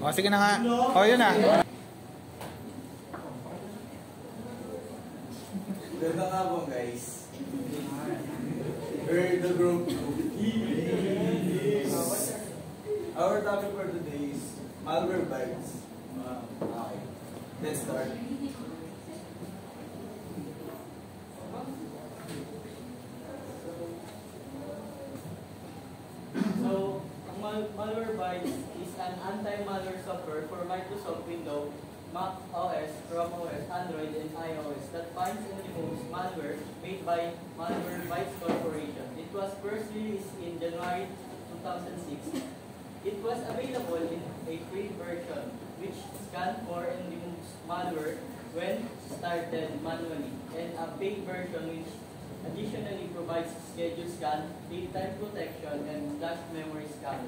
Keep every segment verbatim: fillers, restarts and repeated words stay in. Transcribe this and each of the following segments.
O, sige na nga. O, yun na. Ganda nga po, guys. We're the group. Our topic for today is Malwarebytes. Okay. Let's start. So, mal Malwarebytes is an anti-malware software for Microsoft Windows, Mac O S, Chrome O S, Android, and iOS that finds and removes malware made by Malwarebytes Corporation. It was first released in January two thousand six. It was available in a free version, which scans for and removes malware when started manually, and a paid version which additionally provides schedule scan, daytime protection, and flash memory scan.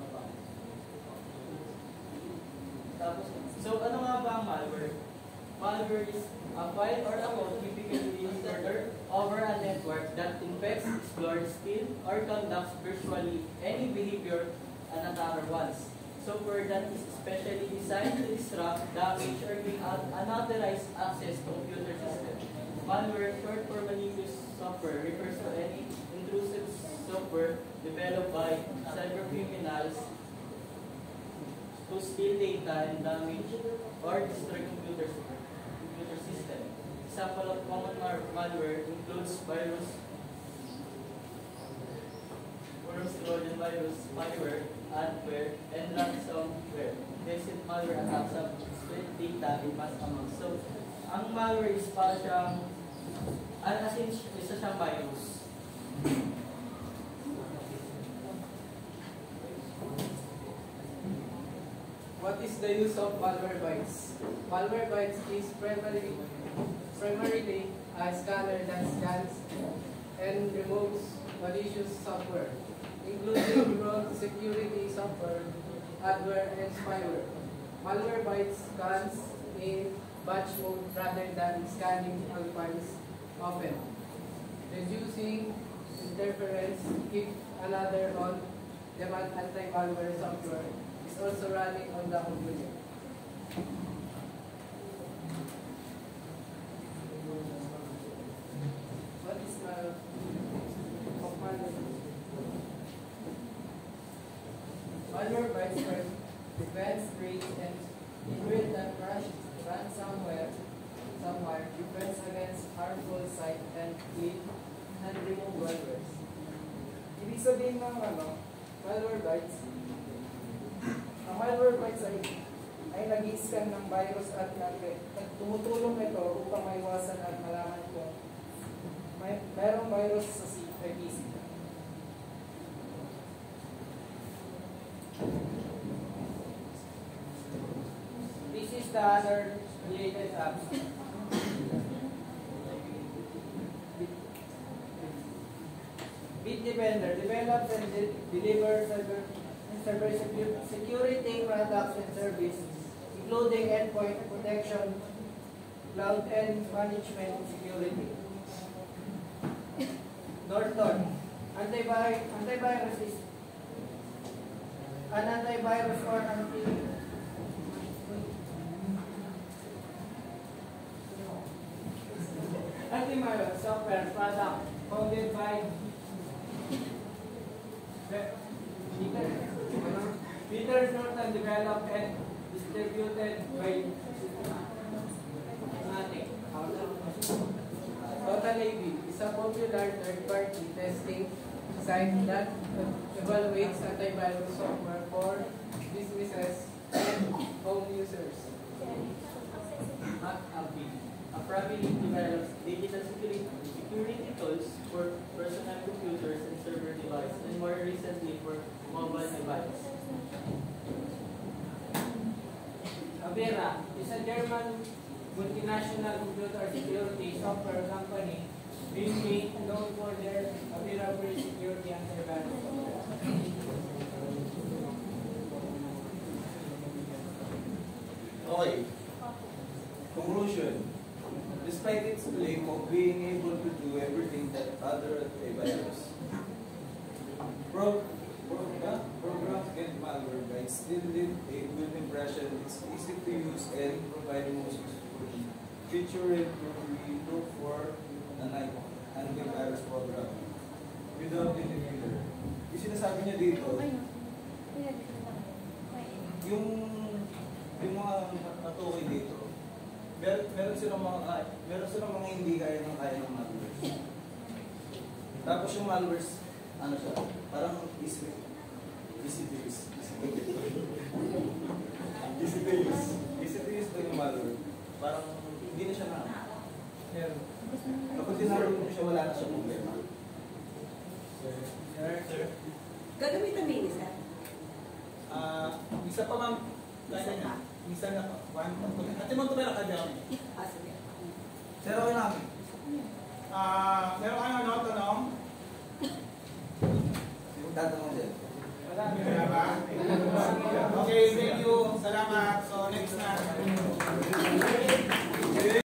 Tapos, so ano nga ba ang malware? Malware is a file or a code typically inserted over a network that infects, explores, steals, or conducts virtually any behavior an attacker wants. Software that is specially designed to disrupt, damage, or gain unauthorized access to computer systems. Malware, short for malicious software, refers to any intrusive software developed by cybercriminals to steal data and damage or destroy computer, computer system. Example of common malware includes virus, virus, Trojan virus, malware, adware, and ransomware. Basic malware attacks have split data in mass amounts. So, ang malware is para siyang, as in, isa siyang virus. What is the use of Malwarebytes? Malwarebytes is primarily, primarily a scanner that scans and removes malicious software, including broad security software, adware, and spyware. Malwarebytes scans in batch mode rather than scanning all files often, reducing interference if another on-demand anti-malware software is also running on the computer. What is malware? Malwarebytes prevents, creates, and encrypts the crash ransomware somewhere, defends against harmful site and clean and remove malwares. Ibig sabihin ng ano, Malwarebytes, ang Malwarebytes ay, ay nag-i-scan ng virus at tumutulong ito upang maiwasan at malaman kung may mayroong virus sa P C. This is the other related apps. Bitdefender develops and de delivers cyber, cyber security products and services, including endpoint protection, cloud and management security. Norton, antivirus, antivirus is an antivirus or anti antivirus software product founded by Peter Norton, developed and distributed by Nothing. Total A V is a popular third-party testing site that evaluates antivirus software for businesses and home users. McAfee, a privately develops digital security, security tools for personal computers and server devices, and more recently for mobile devices. Avera is a German multinational computer security software company mainly known for their Avera-free security antivirus software. Okay. Conclusion. Despite its claim of being able to do everything that other antivirus, pro, pro, uh, programs and Malwarebytes still leave a good impression. It's easy to use and provide most useful feature we look for an antivirus program without any killer. Yung sinasabi niya dito, yung yung mga natukoy dito, mer meron silang mga ah, meron silang mga hindi kaya ng kaya ng malwares. Tapos yung malwares, ano siya, parang easy easy to use. Easy to use. Easy to use to yung malware. Parang hindi na siya na. Meron. Kapag dinaro mo siya, wala na siya problema. Sir, sir. Gagamitan mo yun, sir? Ah, isa pa ma'am. Isa pa. Isa na pa. One, two. Ate mo tumela ka dyan. Ah, sige. Sir, okay namin. Ah, meron kayo ano, tanong? Tatanong din. Wala ba? Okay, thank you. Salamat. So, next na.